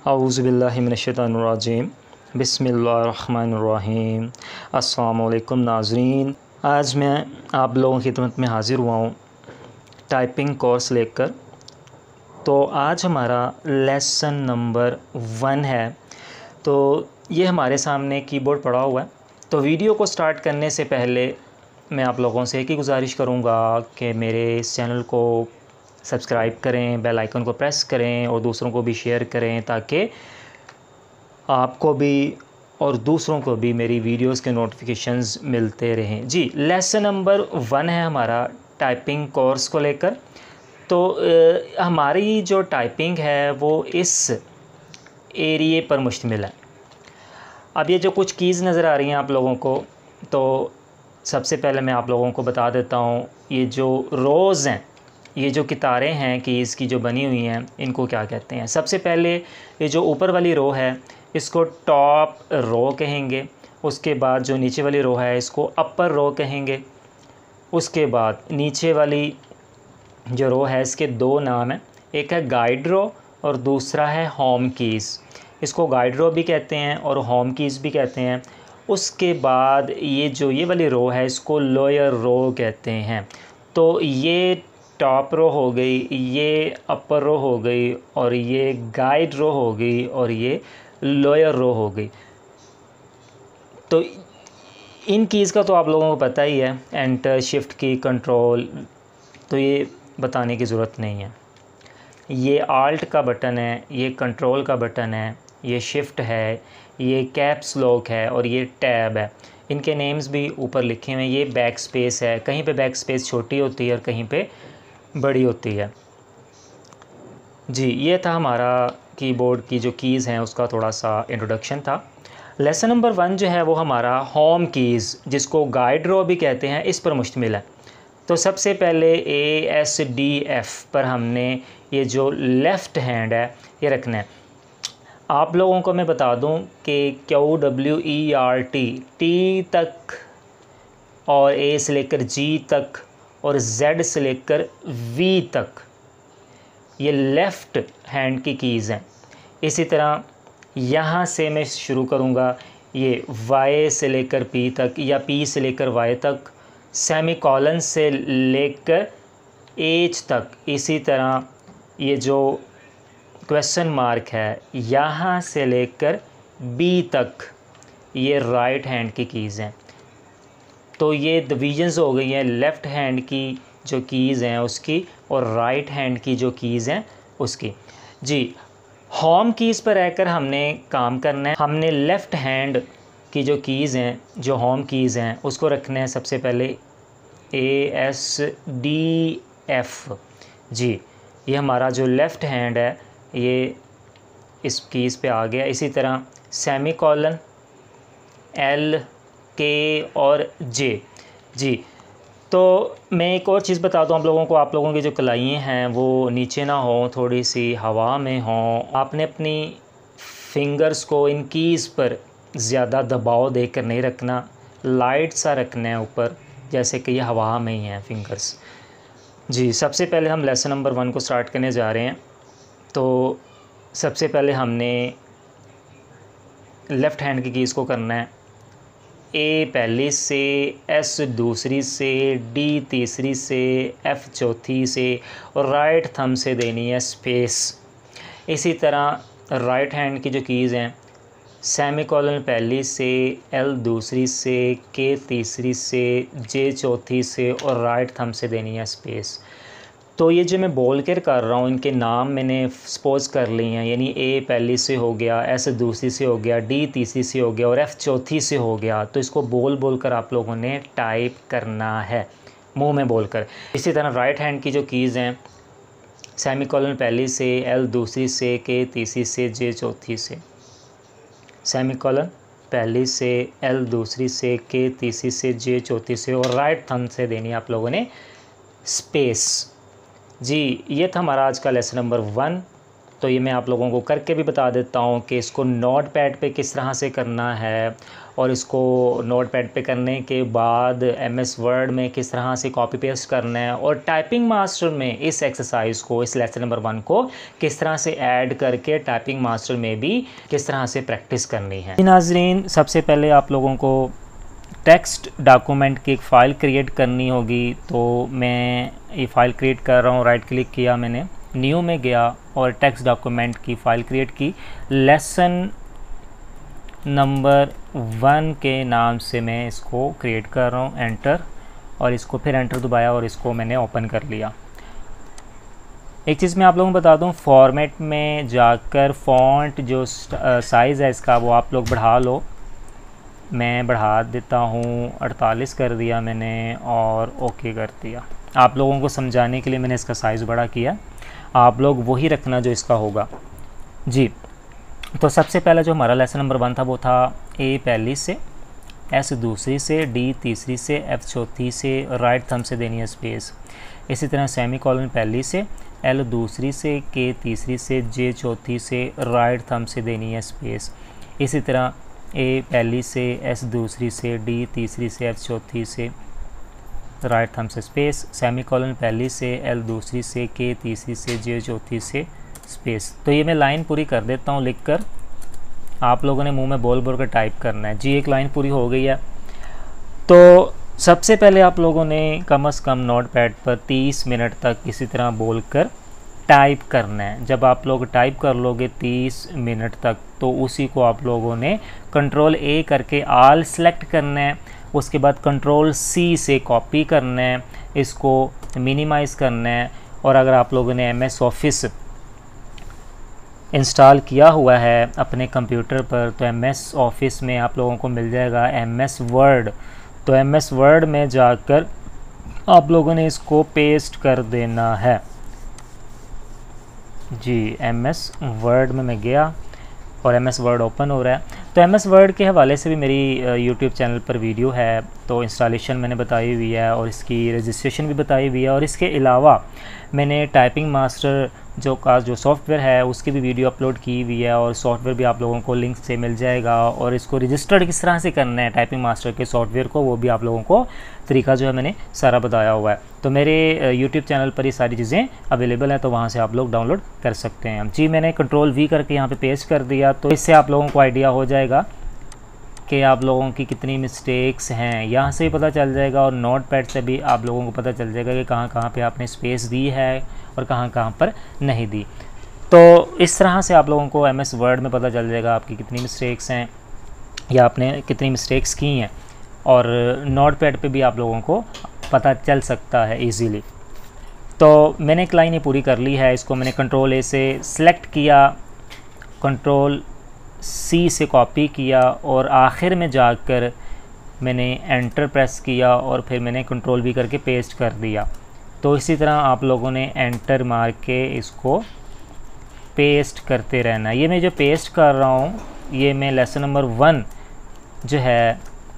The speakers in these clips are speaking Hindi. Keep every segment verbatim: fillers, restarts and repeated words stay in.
औज़ुबिल्लाहि मिनश्शैतानिर्रजीम बिस्मिल्लाहिर्रहमानिर्रहीम। अस्सलामु अलैकुम नाज़रीन, आज मैं आप लोगों की खिदमत में हाज़िर हुआ हूँ टाइपिंग कोर्स लेकर। तो आज हमारा लेसन नंबर वन है। तो ये हमारे सामने कीबोर्ड पड़ा हुआ है। तो वीडियो को स्टार्ट करने से पहले मैं आप लोगों से एक ही गुजारिश करूँगा कि मेरे इस चैनल को सब्सक्राइब करें, बेल आइकन को प्रेस करें और दूसरों को भी शेयर करें ताकि आपको भी और दूसरों को भी मेरी वीडियोस के नोटिफिकेशंस मिलते रहें। जी, लेसन नंबर वन है हमारा टाइपिंग कोर्स को लेकर। तो आ, हमारी जो टाइपिंग है वो इस एरिए पर मुश्तमिल है। अब ये जो कुछ कीज़ नज़र आ रही हैं आप लोगों को, तो सबसे पहले मैं आप लोगों को बता देता हूँ ये जो रोज़ हैं, ये जो कितारें हैं कीज़ की जो बनी हुई हैं, इनको क्या कहते हैं। सबसे पहले ये जो ऊपर वाली रो है इसको टॉप रो कहेंगे। उसके बाद जो नीचे वाली रो है इसको अपर रो कहेंगे। उसके बाद नीचे वाली जो रो है इसके दो नाम हैं, एक है गाइड रो और दूसरा है होम कीज़। इसको गाइड रो भी कहते हैं और होम कीज़ भी कहते हैं। उसके बाद ये जो ये वाली रो है इसको लोअर रो कहते हैं। तो ये टॉप रो हो गई, ये अपर रो हो गई और ये गाइड रो हो गई और ये लोअर रो हो गई। तो इन कीज़ का तो आप लोगों को पता ही है, एंटर, शिफ्ट की, कंट्रोल, तो ये बताने की ज़रूरत नहीं है। ये आल्ट का बटन है, ये कंट्रोल का बटन है, ये शिफ्ट है, ये कैप्स लॉक है और ये टैब है। इनके नेम्स भी ऊपर लिखे हुए हैं। ये बैक स्पेस है, कहीं पे बैक स्पेस छोटी होती है और कहीं पे बड़ी होती है। जी, ये था हमारा कीबोर्ड की जो कीज़ हैं उसका थोड़ा सा इंट्रोडक्शन था। लेसन नंबर वन जो है वो हमारा होम कीज़, जिसको गाइड रो भी कहते हैं, इस पर मुश्तमिल है। तो सबसे पहले ए एस डी एफ़ पर हमने ये जो लेफ़्ट हैंड है ये रखना है। आप लोगों को मैं बता दूं कि Q W E R T T तक और ए से लेकर जी तक और जेड से लेकर वी तक ये लेफ़्ट हैंड की कीज़ हैं। इसी तरह यहाँ से मैं शुरू करूँगा, ये वाई से लेकर पी तक या पी से लेकर वाई तक, सेमी कॉलन से लेकर एच तक। इसी तरह ये जो क्वेश्चन मार्क है यहाँ से लेकर बी तक, ये राइट हैंड की कीज़ हैं। तो ये डिविजन्स हो गई हैं लेफ़्ट हैंड की जो कीज़ हैं उसकी और राइट हैंड की जो कीज़ हैं उसकी। जी, होम कीज़ पर रहकर हमने काम करना है। हमने लेफ़्ट हैंड की जो कीज़ हैं, जो होम कीज़ हैं, उसको रखना है सबसे पहले ए एस डी एफ़। जी, ये हमारा जो लेफ़्ट हैंड है ये इस कीज़ पे आ गया। इसी तरह सेमी कॉलन, एल, के और जे। जी, तो मैं एक और चीज़ बता दूँ आप लोगों को, आप लोगों की जो कलाइयाँ हैं वो नीचे ना हो, थोड़ी सी हवा में हों। आपने अपनी फिंगर्स को इन कीज़ पर ज़्यादा दबाव देकर नहीं रखना, लाइट सा रखना है ऊपर, जैसे कि ये हवा में ही हैं फिंगर्स। जी, सबसे पहले हम लेसन नंबर वन को स्टार्ट करने जा रहे हैं। तो सबसे पहले हमने लेफ़्ट हैंड की कीज़ को करना है। ए पहली से, एस दूसरी से, डी तीसरी से, एफ़ चौथी से और राइट थंब से देनी है स्पेस। इसी तरह राइट हैंड की जो कीज़ हैं, सेमी कॉलन पहली से, एल दूसरी से, के तीसरी से, जे चौथी से और राइट थंब से देनी है स्पेस। तो ये जो मैं बोल कर कर रहा हूँ इनके नाम मैंने सपोज कर लिए हैं, यानी ए पहली से हो गया, एस दूसरी से हो गया, डी तीसरी से हो गया और एफ़ चौथी से हो गया। तो इसको बोल बोल कर आप लोगों ने टाइप करना है, मुंह में बोलकर। इसी तरह राइट हैंड की जो कीज़ हैं, सेमी कॉलन पहली से, एल दूसरी से, के तीसरी से, जे चौथी से। सेमी कॉलन पहली से, एल दूसरी से, के तीसरी से, जे चौथी से और राइट थंब से देनी है आप लोगों ने स्पेस। जी, ये था हमारा आज का लेसन नंबर वन। तो ये मैं आप लोगों को करके भी बता देता हूँ कि इसको नोट पैड पे किस तरह से करना है और इसको नोट पैड पर करने के बाद एम एस वर्ड में किस तरह से कॉपी पेस्ट करना है, और टाइपिंग मास्टर में इस एक्सरसाइज को, इस लेसन नंबर वन को किस तरह से ऐड करके टाइपिंग मास्टर में भी किस तरह से प्रैक्टिस करनी है। नाज़रीन, सबसे पहले आप लोगों को टेक्स्ट डॉक्यूमेंट की एक फ़ाइल क्रिएट करनी होगी। तो मैं ये फ़ाइल क्रिएट कर रहा हूँ, राइट क्लिक किया मैंने, न्यू में गया और टेक्स्ट डॉक्यूमेंट की फ़ाइल क्रिएट की। लेसन नंबर वन के नाम से मैं इसको क्रिएट कर रहा हूँ, एंटर, और इसको फिर एंटर दबाया और इसको मैंने ओपन कर लिया। एक चीज़ मैं आप लोगों को बता दूं, फॉर्मेट में जाकर फ़ॉन्ट जो साइज़ है इसका वो आप लोग बढ़ा लो। मैं बढ़ा देता हूँ, अड़तालीस कर दिया मैंने और ओके कर दिया। आप लोगों को समझाने के लिए मैंने इसका साइज़ बड़ा किया, आप लोग वही रखना जो इसका होगा जी। तो सबसे पहला जो हमारा लेसन नंबर वन था वो था ए पहली से, एस दूसरी से, डी तीसरी से, एफ चौथी से, राइट थंब से देनी है स्पेस। इसी तरह सेमी कॉलन पहली से, एल दूसरी से, के तीसरी से, जे चौथी से, राइट थंब से देनी है स्पेस। इसी तरह ए पहली से, एस दूसरी से, डी तीसरी से, एफ चौथी से, राइट थंब से स्पेस। सेमी कॉलन पहली से, एल दूसरी से, के तीसरी से, जे चौथी से स्पेस। तो ये मैं लाइन पूरी कर देता हूँ लिख कर, आप लोगों ने मुंह में बोल बोल कर टाइप करना है जी। एक लाइन पूरी हो गई है। तो सबसे पहले आप लोगों ने कम से कम नोट पैड पर तीस मिनट तक इसी तरह बोल कर टाइप करना है। जब आप लोग टाइप कर लोगे तीस मिनट तक, तो उसी को आप लोगों ने कंट्रोल ए करके आल सेलेक्ट करना है। उसके बाद कंट्रोल सी से कॉपी करना है, इसको मिनिमाइज़ करना है। और अगर आप लोगों ने एम एस ऑफिस इंस्टॉल किया हुआ है अपने कंप्यूटर पर, तो एम एस ऑफिस में आप लोगों को मिल जाएगा एम एस वर्ड। तो एम एस वर्ड में जाकर आप लोगों ने इसको पेस्ट कर देना है जी। एम एस वर्ड में मैं गया और एम एस वर्ड ओपन हो रहा है। तो एम एस वर्ड के हवाले से भी मेरी यूट्यूब चैनल पर वीडियो है, तो इंस्टॉलेशन मैंने बताई हुई है और इसकी रजिस्ट्रेशन भी बताई हुई है। और इसके अलावा मैंने टाइपिंग मास्टर जो का जो सॉफ्टवेयर है उसकी भी वीडियो अपलोड की हुई है, और सॉफ्टवेयर भी आप लोगों को लिंक से मिल जाएगा। और इसको रजिस्टर्ड किस तरह से करना है टाइपिंग मास्टर के सॉफ्टवेयर को, वो भी आप लोगों को तरीका जो है मैंने सारा बताया हुआ है। तो मेरे यूट्यूब चैनल पर ये सारी चीज़ें अवेलेबल हैं, तो वहाँ से आप लोग डाउनलोड कर सकते हैं जी। मैंने कंट्रोल वी करके यहाँ पे पेस्ट कर दिया, तो इससे आप लोगों को आइडिया हो जाएगा कि आप लोगों की कितनी मिस्टेक्स हैं, यहाँ से भी पता चल जाएगा। और नोट पैड से भी आप लोगों को पता चल जाएगा कि कहाँ कहाँ पे आपने स्पेस दी है और कहाँ कहाँ पर नहीं दी। तो इस तरह से आप लोगों को एम एस वर्ड में पता चल जाएगा आपकी कितनी मिस्टेक्स हैं या आपने कितनी मिस्टेक्स की हैं, और नोट पैड पे भी आप लोगों को पता चल सकता है इजीली। तो मैंने एक लाइन ये पूरी कर ली है, इसको मैंने कंट्रोल ए से सिलेक्ट किया, कंट्रोल सी से कॉपी किया और आखिर में जाकर मैंने एंटर प्रेस किया और फिर मैंने कंट्रोल वी करके पेस्ट कर दिया। तो इसी तरह आप लोगों ने एंटर मार के इसको पेस्ट करते रहना। ये मैं जो पेस्ट कर रहा हूँ ये मैं लेसन नंबर वन जो है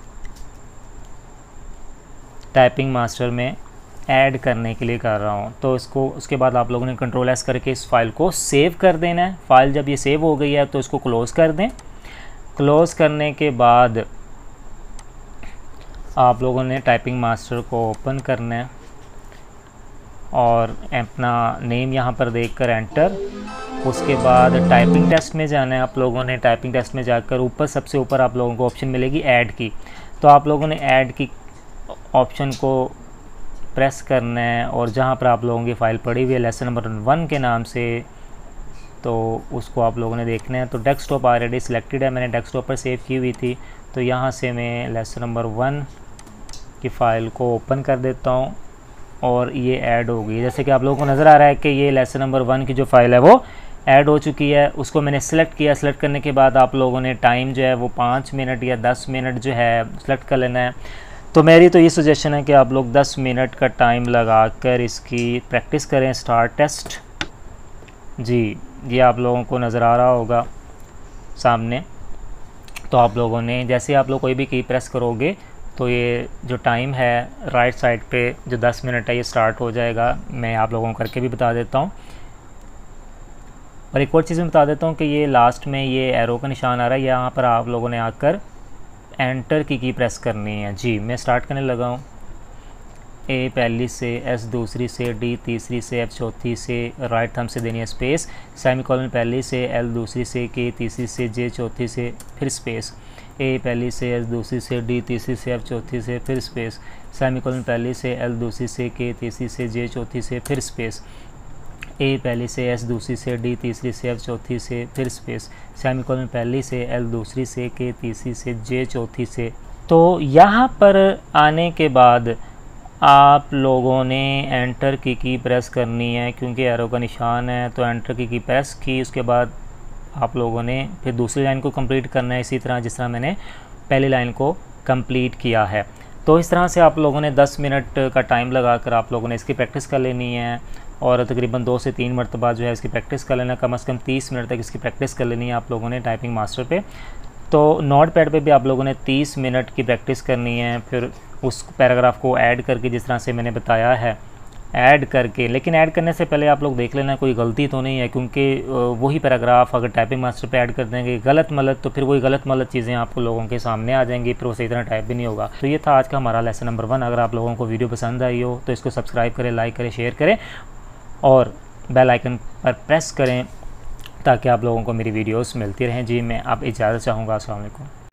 टाइपिंग मास्टर में ऐड करने के लिए कर रहा हूँ। तो इसको उसके बाद आप लोगों ने कंट्रोल एस करके इस फाइल को सेव कर देना है। फाइल जब ये सेव हो गई है तो इसको क्लोज़ कर दें। क्लोज़ करने के बाद आप लोगों ने टाइपिंग मास्टर को ओपन करना है और अपना नेम यहाँ पर देखकर एंटर। उसके बाद टाइपिंग टेस्ट में जाना है आप लोगों ने। टाइपिंग टेस्ट में जाकर ऊपर सबसे ऊपर आप लोगों को ऑप्शन मिलेगी ऐड की, तो आप लोगों ने ऐड की ऑप्शन को प्रेस करना है और जहाँ पर आप लोगों की फ़ाइल पड़ी हुई है लेसन नंबर वन के नाम से, तो उसको आप लोगों ने देखना है। तो डेस्कटॉप ऑलरेडी सिलेक्टेड है, मैंने डेस्कटॉप पर सेव की हुई थी, तो यहाँ से मैं लेसन नंबर वन की फ़ाइल को ओपन कर देता हूँ और ये ऐड हो गई। जैसे कि आप लोगों को नज़र आ रहा है कि ये लेसन नंबर वन की जो फ़ाइल है वो ऐड हो चुकी है। उसको मैंने सेलेक्ट किया। सेलेक्ट करने के बाद आप लोगों ने टाइम जो है वो पाँच मिनट या दस मिनट जो है सेलेक्ट कर लेना है। तो मेरी तो ये सजेशन है कि आप लोग दस मिनट का टाइम लगाकर इसकी प्रैक्टिस करें। स्टार्ट टेस्ट जी, ये आप लोगों को नज़र आ रहा होगा सामने। तो आप लोगों ने जैसे आप लोग कोई भी की प्रेस करोगे तो ये जो टाइम है राइट साइड पे जो दस मिनट है ये स्टार्ट हो जाएगा। मैं आप लोगों को करके भी बता देता हूँ। और एक और चीज़ मैं बता देता हूँ कि ये लास्ट में ये एरो का निशान आ रहा है, यहाँ पर आप लोगों ने आकर एंटर की की प्रेस करनी है। जी मैं स्टार्ट करने लगा हूँ। ए पहली से, एस दूसरी से, डी तीसरी से, एफ चौथी से, राइट थंब से देनी है स्पेस, सेमीकोलन पहली से, एल दूसरी से, के तीसरी से, जे चौथी से, फिर स्पेस, ए पहली से, एस दूसरी से, डी तीसरी से, एफ चौथी से, फिर स्पेस, सेमीकोलन पहली से, एल दूसरी से, के तीसरी से, जे चौथी से, फिर स्पेस, ए पहली से, एस दूसरी से, डी तीसरी से, एफ चौथी से, फिर स्पेस, सेमीकोलन पहली से, एल दूसरी से, के तीसरी से, जे चौथी से। तो यहाँ पर आने के बाद आप लोगों ने एंटर की की प्रेस करनी है, क्योंकि एरो का निशान है। तो एंटर की की प्रेस की, उसके बाद आप लोगों ने फिर दूसरी लाइन को कंप्लीट करना है, इसी तरह जिस तरह मैंने पहली लाइन को कंप्लीट किया है। तो इस तरह से आप लोगों ने दस मिनट का टाइम लगाकर आप लोगों ने इसकी प्रैक्टिस कर लेनी है, और तकरीबन दो से तीन मरतबा जो है इसकी प्रैक्टिस कर लेना, कम से कम तीस मिनट तक इसकी प्रैक्टिस कर लेनी है आप लोगों ने टाइपिंग मास्टर पे। तो नोट पैड पे भी आप लोगों ने तीस मिनट की प्रैक्टिस करनी है, फिर उस पैराग्राफ को ऐड करके जिस तरह से मैंने बताया है ऐड करके। लेकिन ऐड करने से पहले आप लोग देख लेना कोई गलती तो नहीं है, क्योंकि वही पैराग्राफ अगर टाइपिंग मास्टर पे ऐड कर देंगे गलत मलत, तो फिर वही गलत मलत चीज़ें आपको लोगों के सामने आ जाएंगी, फिर वो सही तरह टाइप भी नहीं होगा। तो ये था आज का हमारा लेसन नंबर वन। अगर आप लोगों को वीडियो पसंद आई हो तो इसको सब्सक्राइब करें, लाइक करें, शेयर करें और बेल आइकन पर प्रेस करें, ताकि आप लोगों को मेरी वीडियोस मिलती रहें। जी मैं आप इजाज़त चाहूँगा। अस्सलाम वालेकुम।